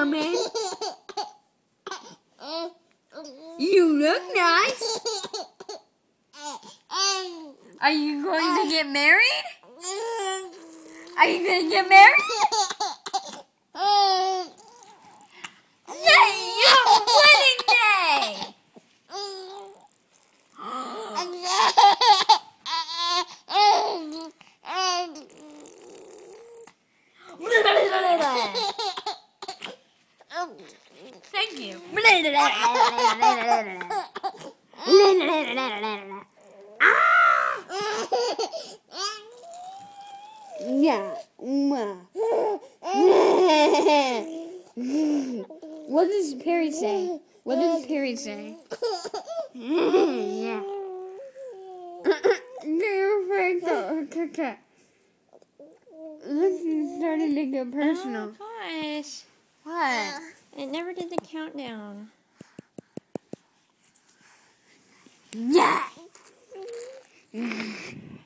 coming. You look nice. Are you going to get married? Are you going to get married? Yay! Your wedding day! Thank you. Yeah. What does Perry say? What does Perry say? Yeah. This is starting to get personal. Oh gosh. What? It never did the countdown. Yeah.